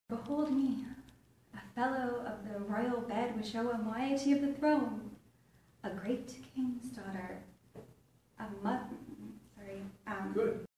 Behold me, a fellow of the royal bed which show a moiety of the throne, a great king's daughter, Good.